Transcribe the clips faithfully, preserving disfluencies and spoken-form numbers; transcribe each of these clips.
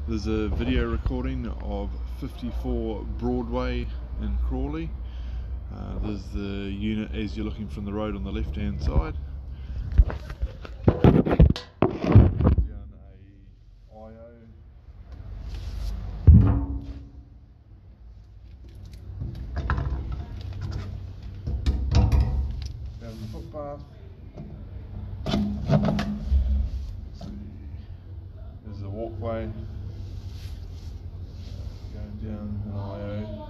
There's a video recording of fifty-four Broadway in Crawley. Uh, there's the unit as you're looking from the road on the left hand side. Down a I O. Down the footpath. There's a walkway going down an I O.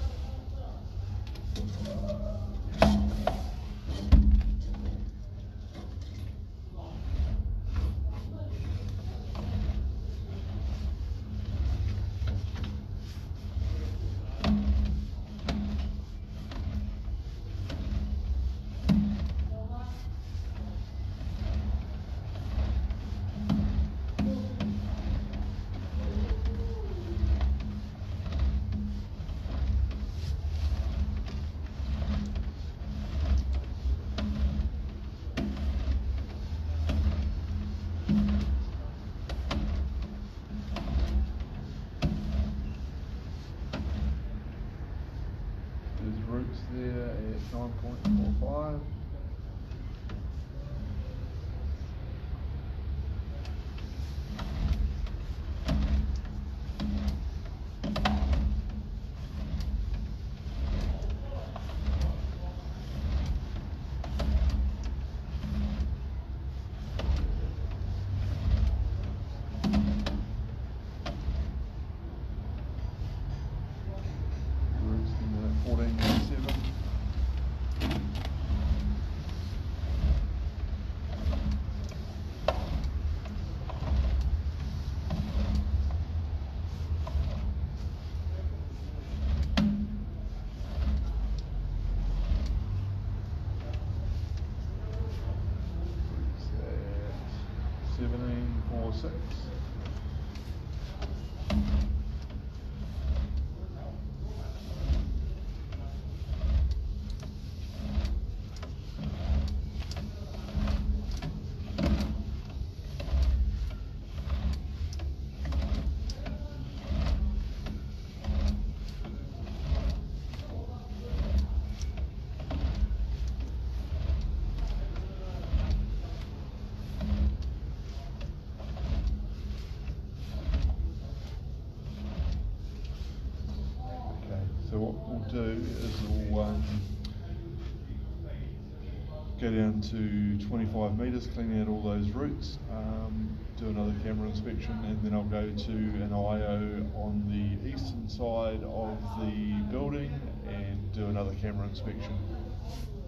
There's roots there at nine point four five. fourteen ninety-seven. seventeen forty-six. So what we'll do is we'll um, go down to twenty-five metres, clean out all those roots, um, do another camera inspection, and then I'll go to an I O on the eastern side of the building and do another camera inspection.